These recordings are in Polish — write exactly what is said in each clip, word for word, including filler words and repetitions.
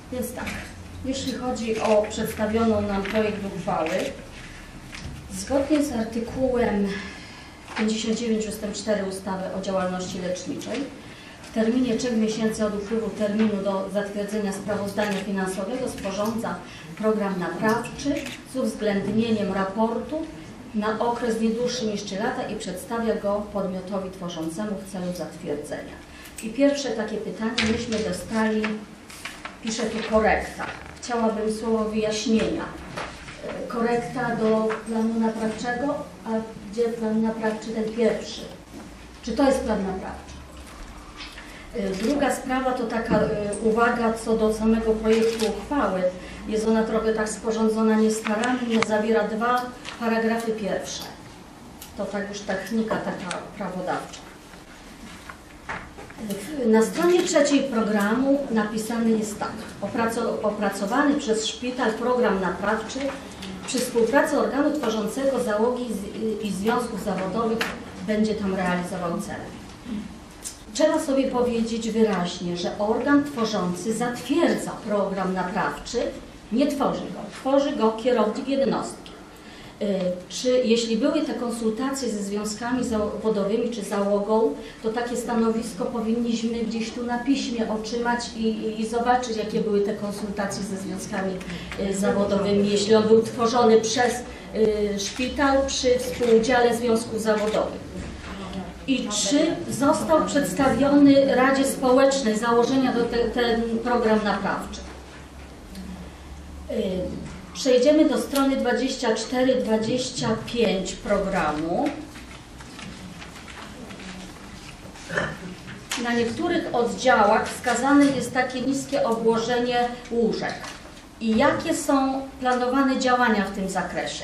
Więc tak, jeśli chodzi o przedstawioną nam projekt uchwały, zgodnie z artykułem pięćdziesiąt dziewięć ustęp cztery ustawy o działalności leczniczej w terminie trzech miesięcy od upływu terminu do zatwierdzenia sprawozdania finansowego sporządza program naprawczy z uwzględnieniem raportu na okres nie dłuższy niż trzy lata i przedstawia go podmiotowi tworzącemu w celu zatwierdzenia. I pierwsze takie pytanie myśmy dostali, piszę tu korekta. Chciałabym słowo wyjaśnienia. Korekta do planu naprawczego, a gdzie plan naprawczy ten pierwszy? Czy to jest plan naprawczy? Druga sprawa to taka uwaga co do samego projektu uchwały. Jest ona trochę tak sporządzona niestarannie, zawiera dwa paragrafy pierwsze. To tak już technika taka prawodawcza. Na stronie trzeciej programu napisany jest tak. Opracowany przez szpital program naprawczy przy współpracy organu tworzącego załogi i związków zawodowych będzie tam realizował cele. Trzeba sobie powiedzieć wyraźnie, że organ tworzący zatwierdza program naprawczy, nie tworzy go. Tworzy go kierownik jednostki. Czy jeśli były te konsultacje ze związkami zawodowymi czy załogą, to takie stanowisko powinniśmy gdzieś tu na piśmie otrzymać i, i zobaczyć, jakie były te konsultacje ze związkami zawodowymi, jeśli on był tworzony przez szpital przy współudziale związków zawodowych. I czy został przedstawiony Radzie Społecznej założenia do te, ten program naprawczy. Przejdziemy do strony dwadzieścia cztery dwadzieścia pięć programu. Na niektórych oddziałach wskazane jest takie niskie obłożenie łóżek. I jakie są planowane działania w tym zakresie?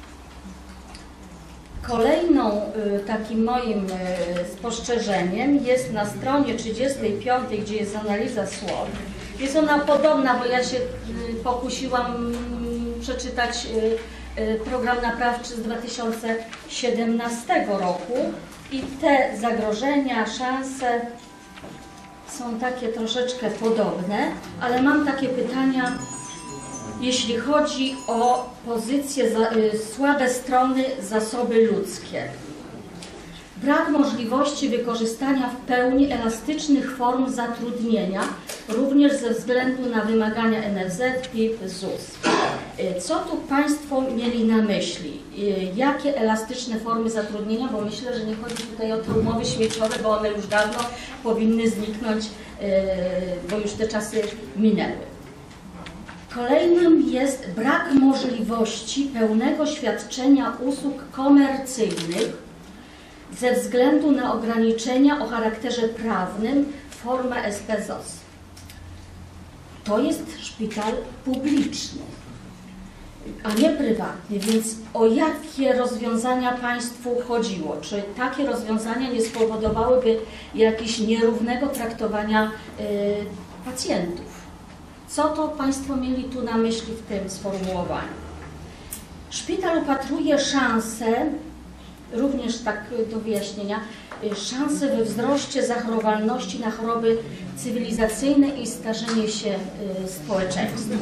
Kolejną takim moim spostrzeżeniem jest na stronie trzydziestej piątej, gdzie jest analiza słów. Jest ona podobna, bo ja się pokusiłam przeczytać program naprawczy z dwa tysiące siedemnastego roku i te zagrożenia, szanse są takie troszeczkę podobne, ale mam takie pytania, jeśli chodzi o pozycje, słabe strony, zasoby ludzkie. Brak możliwości wykorzystania w pełni elastycznych form zatrudnienia, również ze względu na wymagania N F Z, P I P, Z U S. Co tu Państwo mieli na myśli? Jakie elastyczne formy zatrudnienia? Bo myślę, że nie chodzi tutaj o te umowy śmieciowe, bo one już dawno powinny zniknąć, bo już te czasy minęły. Kolejnym jest brak możliwości pełnego świadczenia usług komercyjnych ze względu na ograniczenia o charakterze prawnym, forma S P Z O S. To jest szpital publiczny, a nie prywatny, więc o jakie rozwiązania Państwu chodziło? Czy takie rozwiązania nie spowodowałyby jakiegoś nierównego traktowania y, pacjentów? Co to Państwo mieli tu na myśli w tym sformułowaniu? Szpital upatruje szansę, również tak do wyjaśnienia, szanse we wzroście zachorowalności na choroby cywilizacyjne i starzenie się społeczeństwa.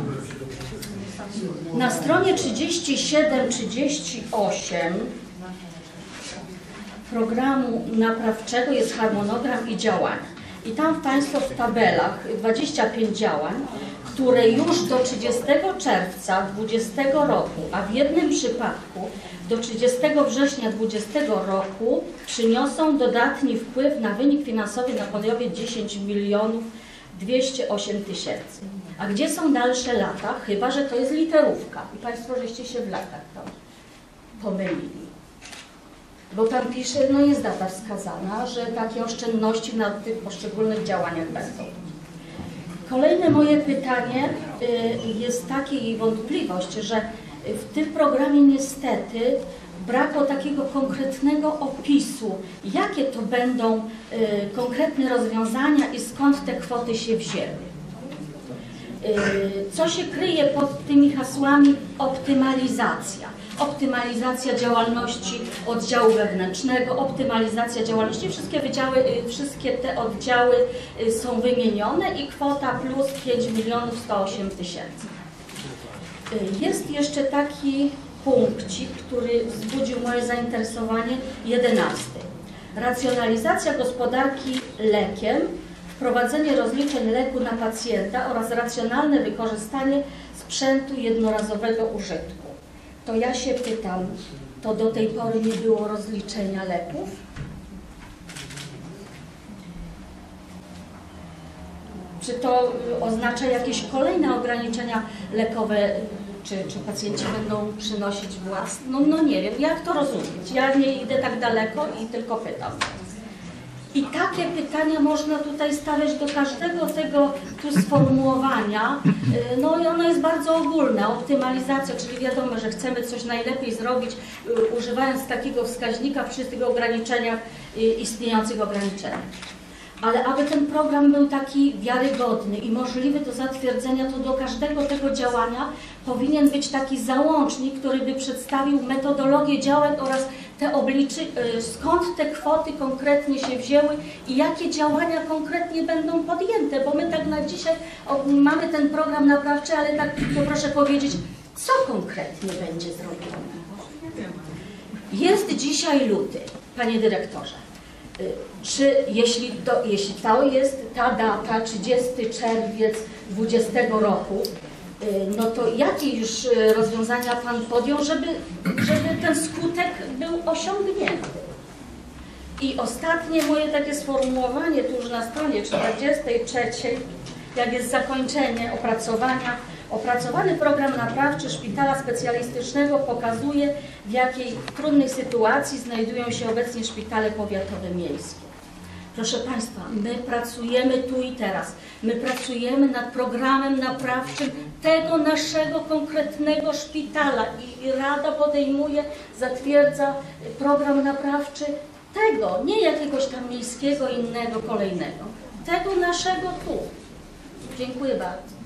Na stronie trzydzieści siedem trzydzieści osiem programu naprawczego jest harmonogram i działania. I tam Państwo w tabelach dwadzieścia pięć działań, które już do trzydziestego czerwca dwudziestego roku, a w jednym przypadku do trzydziestego września dwudziestego roku przyniosą dodatni wpływ na wynik finansowy na poziomie dziesięć milionów dwieście osiem tysięcy. A gdzie są dalsze lata? Chyba że to jest literówka. I Państwo żeście się w latach tam pomylili. Bo tam pisze, no jest data wskazana, że takie oszczędności na tych poszczególnych działaniach będą. Kolejne moje pytanie jest takie i wątpliwość, że w tym programie niestety brakło takiego konkretnego opisu, jakie to będą konkretne rozwiązania i skąd te kwoty się wzięły. Co się kryje pod tymi hasłami optymalizacja? optymalizacja działalności oddziału wewnętrznego, optymalizacja działalności, wszystkie wydziały, wszystkie te oddziały są wymienione i kwota plus pięć milionów sto osiem tysięcy. Jest jeszcze taki punkcik, który wzbudził moje zainteresowanie, jedenasty. Racjonalizacja gospodarki lekiem, wprowadzenie rozliczeń leku na pacjenta oraz racjonalne wykorzystanie sprzętu jednorazowego użytku. To ja się pytam, to do tej pory nie było rozliczenia leków? Czy to oznacza jakieś kolejne ograniczenia lekowe, czy, czy pacjenci będą przynosić własne? No, no nie wiem, jak to rozumieć? Ja nie idę tak daleko i tylko pytam. I takie pytania można tutaj stawiać do każdego tego tu sformułowania. No i ono jest bardzo ogólne. Optymalizacja, czyli wiadomo, że chcemy coś najlepiej zrobić, używając takiego wskaźnika przy tych ograniczeniach, istniejących ograniczeniach. Ale aby ten program był taki wiarygodny i możliwy do zatwierdzenia, to do każdego tego działania powinien być taki załącznik, który by przedstawił metodologię działań oraz te obliczy, skąd te kwoty konkretnie się wzięły i jakie działania konkretnie będą podjęte, bo my tak na dzisiaj o, mamy ten program naprawczy, ale tak to proszę powiedzieć, co konkretnie będzie zrobione. Jest dzisiaj luty, panie dyrektorze. Czy jeśli to, jeśli to jest ta data, trzydziesty czerwiec dwudziestego roku, no to jakie już rozwiązania Pan podjął, żeby, żeby ten skutek był osiągnięty? I ostatnie moje takie sformułowanie, tu już na stronie czterdziestej trzeciej, jak jest zakończenie opracowania, opracowany program naprawczy szpitala specjalistycznego pokazuje, w jakiej trudnej sytuacji znajdują się obecnie szpitale powiatowe miejskie. Proszę Państwa, my pracujemy tu i teraz. My pracujemy nad programem naprawczym tego naszego konkretnego szpitala i Rada podejmuje, zatwierdza program naprawczy tego, nie jakiegoś tam miejskiego, innego, kolejnego. Tego naszego tu. Dziękuję bardzo.